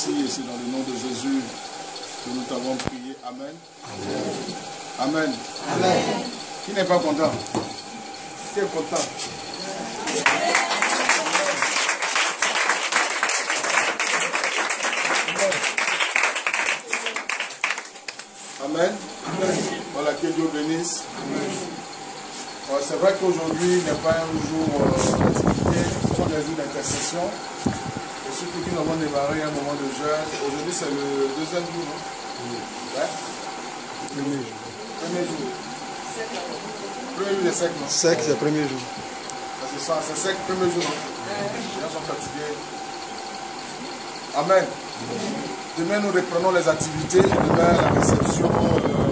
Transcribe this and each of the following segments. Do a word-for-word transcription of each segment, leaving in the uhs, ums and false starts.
Merci et c'est dans le nom de Jésus que nous t'avons prié. Amen. Amen. Amen. Amen. Qui n'est pas content? Qui est content? Amen. Amen. Voilà, que Dieu bénisse. Ouais, c'est vrai qu'aujourd'hui n'est pas un jour euh, d'activité, ce sont des jours d'intercession. Et surtout que nous avons démarré un moment de jeûne. Aujourd'hui c'est le deuxième jour. Oui. Ouais. Premier jour. Premier jour. Premier jour c'est sec, non? Sec, c'est le premier jour. C'est ça, c'est sec, premier jour. Les gens sont fatigués. Amen. Demain nous reprenons les activités. Demain la réception. Euh,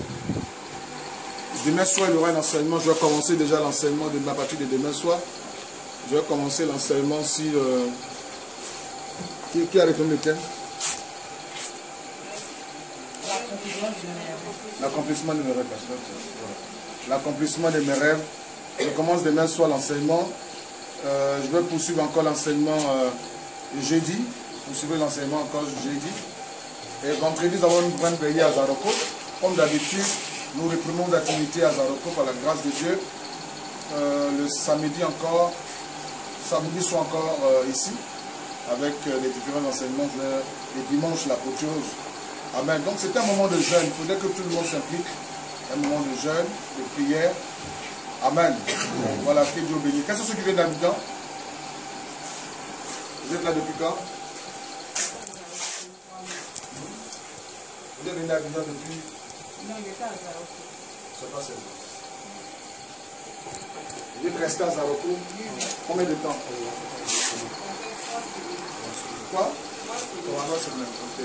Demain soir, il y aura un enseignement. Je vais commencer déjà l'enseignement de à partir de demain soir. Je vais commencer l'enseignement si... Euh, qui, qui a répondu lequel? L'accomplissement de mes rêves. L'accomplissement de mes rêves. Je commence demain soir l'enseignement. Euh, je vais poursuivre encore l'enseignement euh, jeudi. Poursuivre l'enseignement encore jeudi. Et vendredi, nous avons une grande veillée à Zaroko. Comme d'habitude, nous reprenons l'activité à Zaroko par la grâce de Dieu. Euh, le samedi encore, samedi soir encore euh, ici, avec euh, les différents enseignements. Euh, et dimanche, l'apôtrose. Amen. Donc c'est un moment de jeûne. Il faudrait que tout le monde s'implique. Un moment de jeûne, de prière. Amen. Amen. Voilà, que Dieu bénisse. Quels sont ceux qui viennent d'Abidjan? Vous êtes là depuis quand? Vous êtes venu d'Abidjan depuis? Non, il était à Zaroko. C'est pas sérieux. Vous êtes resté à Zaroko? Combien de temps? Quoi? Trois mois semaine. Ok.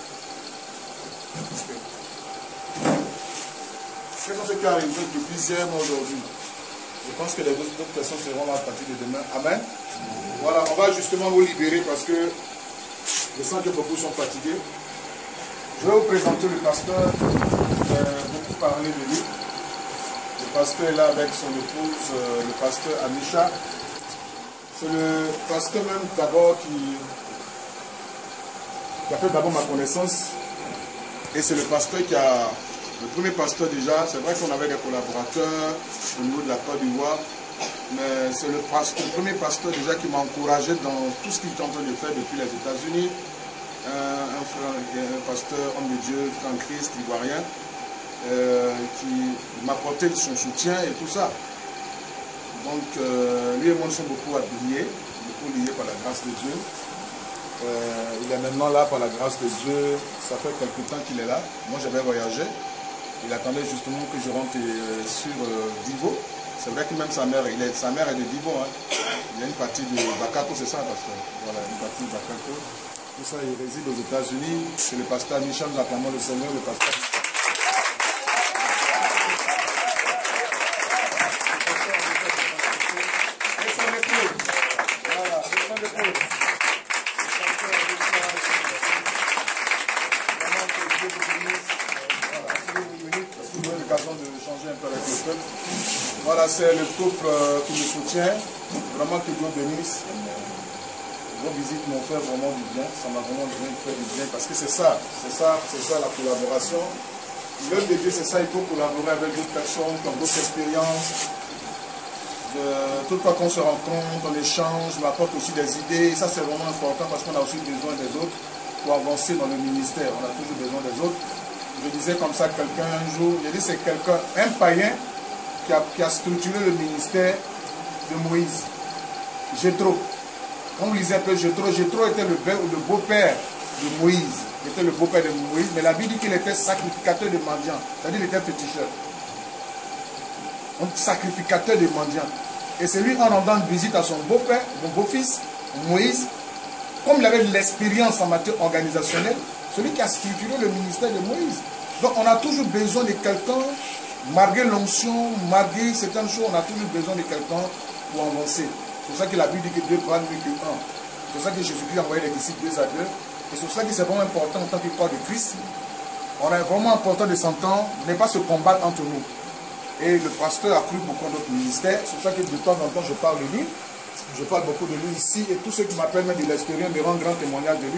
Quels sont ceux qui arrivent depuis hier mois aujourd'hui? Je pense que les autres personnes seront là à partir de demain. Amen. Voilà, on va justement vous libérer parce que je sens que beaucoup sont fatigués. Je vais vous présenter le pasteur. J'ai beaucoup parlé de lui. Le pasteur est là avec son épouse, euh, le pasteur Amisha. C'est le pasteur même d'abord qui, qui a fait d'abord ma connaissance. Et c'est le pasteur qui a, le premier pasteur déjà, c'est vrai qu'on avait des collaborateurs au niveau de la Côte d'Ivoire, mais c'est le, le premier pasteur déjà qui m'a encouragé dans tout ce qu'il est en train de faire depuis les États-Unis. Un, un frère, un pasteur, homme de Dieu, en Christ, ivoirien, euh, qui m'apportait son soutien et tout ça. Donc, euh, lui et moi, nous sommes beaucoup liés, beaucoup liés par la grâce de Dieu. Euh, il est maintenant là par la grâce de Dieu. Ça fait quelque temps qu'il est là. Moi, j'avais voyagé. Il attendait justement que je rentre euh, sur euh, Divo. C'est vrai que même sa mère, il est, sa mère est de Divo. Hein. Il y a une partie de Bakato, c'est ça, pasteur? Voilà, une partie de Bakato. Tout ça, il réside aux États-Unis. C'est le pasteur Michel, nous acclamons le Seigneur, le pasteur. Voilà, c'est le couple euh, qui me soutient. Vraiment que Dieu bénisse. Vos visites m'ont fait vraiment du bien. Ça m'a vraiment fait du bien parce que c'est ça, c'est ça, c'est ça la collaboration. L'œuvre de Dieu, c'est ça, il faut collaborer avec d'autres personnes qui ont d'autres expériences. De, tout le temps qu'on se rencontre, on échange, on apporte aussi des idées. Et ça, c'est vraiment important parce qu'on a aussi besoin des autres pour avancer dans le ministère. On a toujours besoin des autres. Je disais comme ça quelqu'un un jour, j'ai dit c'est quelqu'un, un païen qui a, qui a structuré le ministère de Moïse. Jéthro. Quand vous lisez un peu Jéthro, Jéthro était le, le beau-père de Moïse. Il était le beau-père de Moïse, mais la Bible dit qu'il était sacrificateur de mendiants. C'est-à-dire qu'il était féticheur. Donc sacrificateur de mendiants. Et c'est lui en rendant visite à son beau-père, mon beau-fils, Moïse, comme il avait de l'expérience en matière organisationnelle, celui qui a structuré le ministère de Moïse. Donc on a toujours besoin de quelqu'un, malgré l'onction, malgré certaines choses, on a toujours besoin de quelqu'un pour avancer. C'est pour ça que la Bible dit que Dieu parle mieux que un. C'est pour ça que Jésus-Christ a envoyé les disciples deux à deux. Et c'est pour ça que c'est vraiment important en tant que corps de Christ. On est vraiment important de s'entendre, ne pas se combattre entre nous. Et le pasteur a cru beaucoup d'autres ministères. C'est pour ça que de temps en temps je parle de lui. Je parle beaucoup de lui ici. Et tous ceux qui m'appellent même de l'extérieur me rendent grand témoignage de lui.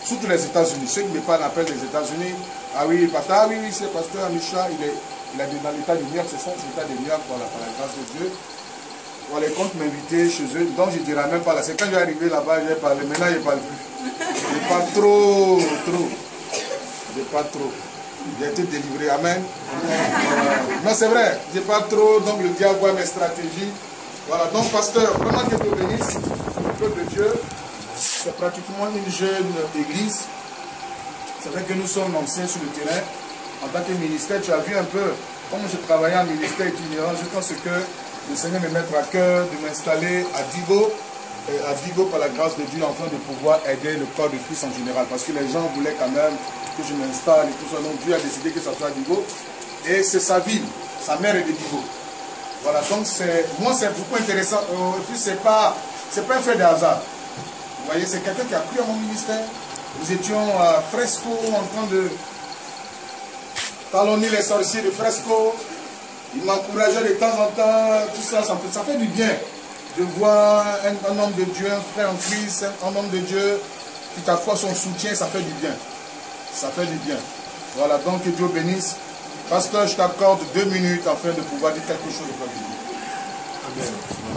surtout les États-Unis. Ceux qui me parlent appellent les États-Unis. Ah oui, pasteur, ah oui, oui, c'est pasteur Amisha, il est, il est dans l'état de New York, c'est ça, l'état de New York, voilà, par la grâce de Dieu. Voilà, ils comptent m'inviter chez eux, donc je ne dirai même pas là. C'est quand je vais arriver là-bas, je vais parler. Maintenant, je ne parle plus. Je ne parle trop, trop. Je ne parle trop. J'ai été délivré, amen. Euh, non, c'est vrai, je ne parle trop, donc le diable voit mes stratégies. Voilà, donc pasteur, vraiment que Dieu bénisse, le peuple de Dieu. C'est pratiquement une jeune église. C'est vrai que nous sommes anciens sur le terrain. En tant que ministère, tu as vu un peu, comme je travaillais en ministère itinérant, je pense que le Seigneur me mettre à cœur de m'installer à Digo, et à Digo par la grâce de Dieu, afin de pouvoir aider le corps de Christ en général. Parce que les gens voulaient quand même que je m'installe et tout ça. Donc Dieu a décidé que ça soit à Digo. Et c'est sa ville, sa mère est de Digo. Voilà, donc moi c'est beaucoup intéressant. Et puis c'est pas, c'est pas un fait de hasard. Vous voyez, c'est quelqu'un qui a cru à mon ministère. Nous étions à Fresco en train de talonner les sorciers de Fresco. Il m'encourageait de temps en temps, tout ça, ça fait, ça fait du bien de voir un, un homme de Dieu, un frère en Christ, un homme de Dieu qui t'apporte son soutien, ça fait du bien. Ça fait du bien. Voilà, donc que Dieu bénisse. Pasteur, je t'accorde deux minutes afin de pouvoir dire quelque chose de toi. Amen.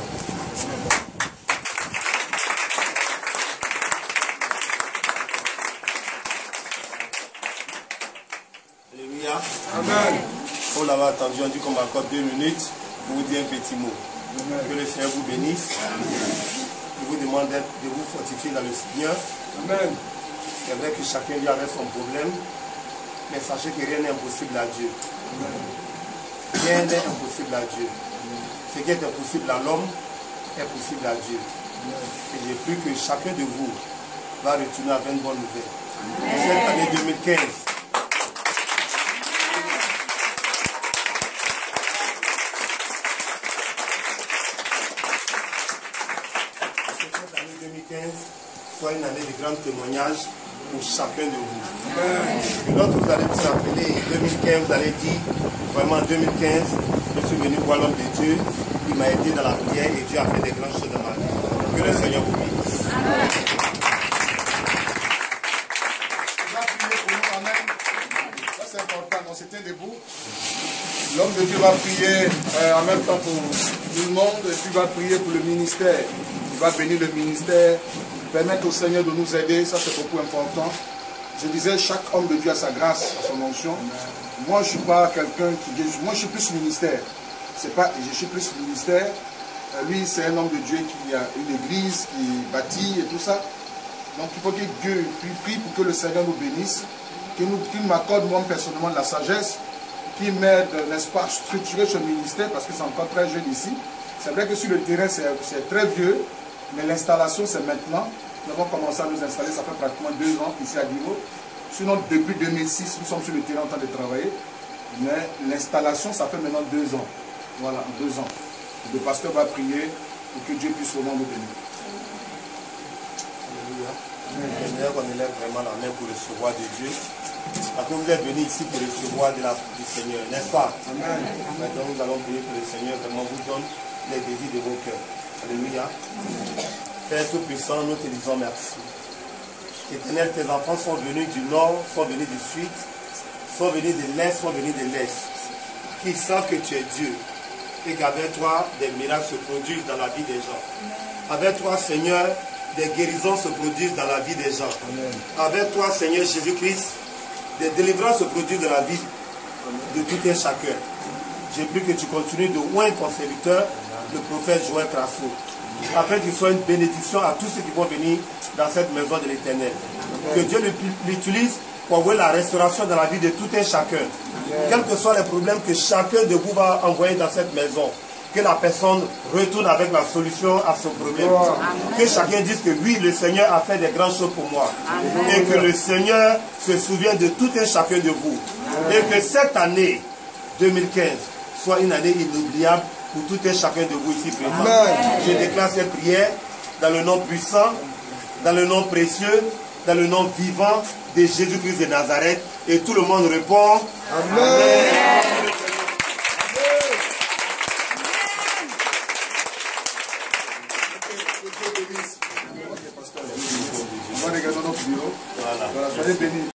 Alléluia. Amen. On l'avait attendu, on dit qu'on m'accorde deux minutes pour vous dire un petit mot. Amen. Que le Seigneur vous bénisse. Je vous demande de vous fortifier dans le Seigneur. Amen. C'est vrai que chacun vit avec son problème, mais sachez que rien n'est impossible à Dieu. Amen. Rien n'est impossible à Dieu. Amen. Ce qui est impossible à l'homme est possible à Dieu. Amen. Et j'ai pris que chacun de vous va retourner avec une bonne nouvelle. Amen. Cette année deux mille quinze, soit une année de grands témoignages pour chacun de vous. Et lorsque vous allez vous rappeler deux mille quinze, vous allez dire, vraiment deux mille quinze, je suis venu voir l'homme de Dieu, il m'a aidé dans la prière et Dieu a fait des grandes choses dans ma vie. Que le Seigneur vous bénisse. Ça c'est important, on s'était debout. L'homme de Dieu va prier euh, en même temps pour tout le monde et puis va prier pour le ministère. Il va bénir le ministère. Permettre au Seigneur de nous aider, ça c'est beaucoup important. Je disais, chaque homme de Dieu a sa grâce, a son onction. Moi, je ne suis pas quelqu'un qui... Moi, je suis plus ministère. C'est pas, je suis plus ministère. Lui, c'est un homme de Dieu qui a une église, qui bâtit et tout ça. Donc, il faut que Dieu prie pour que le Seigneur nous bénisse, qu'il m'accorde moi personnellement de la sagesse, qu'il m'aide, n'est-ce pas, à structurer ce ministère, parce que c'est encore très jeune ici. C'est vrai que sur le terrain, c'est très vieux. Mais l'installation, c'est maintenant. Nous avons commencé à nous installer, ça fait pratiquement deux ans ici à Digo. Sinon, depuis deux mille six, nous sommes sur le terrain en train de travailler. Mais l'installation, ça fait maintenant deux ans. Voilà, deux ans. Le pasteur va prier pour que Dieu puisse vraiment nous bénir. Alléluia. J'aimerais qu'on élève vraiment la main pour recevoir de Dieu. Parce que vous êtes venus ici pour recevoir de la, du Seigneur, n'est-ce pas? Amen. Maintenant, nous allons prier que le Seigneur vraiment vous donne les désirs de vos cœurs. Alléluia. Père Tout-Puissant, nous te disons merci. Éternel, tes enfants sont venus du nord, sont venus du sud, sont venus de l'est, sont venus de l'est. Qui savent que tu es Dieu et qu'avec toi, des miracles se produisent dans la vie des gens. Avec toi, Seigneur, des guérisons se produisent dans la vie des gens. Amen. Avec toi, Seigneur Jésus-Christ, des délivrances se produisent dans la vie de tout un chacun. J'ai pris que tu continues de oindre ton serviteur, le prophète Joël Crasso, afin qu'il soit une bénédiction à tous ceux qui vont venir dans cette maison de l'Éternel. Que Dieu l'utilise pour voir la restauration dans la vie de tout un chacun. Amen. Quels que soient les problèmes que chacun de vous va envoyer dans cette maison, que la personne retourne avec la solution à ce problème. Amen. Que chacun dise que oui, le Seigneur a fait des grandes choses pour moi. Amen. Et que le Seigneur se souvienne de tout un chacun de vous. Amen. Et que cette année deux mille quinze soit une année inoubliable pour tout un chacun de vous ici présent. Je déclare cette prière dans le nom puissant, dans le nom précieux, dans le nom vivant de Jésus-Christ de Nazareth. Et tout le monde répond Amen. Amen. Moi, regardons notre bureau. Voilà. Voilà, soyez bénis.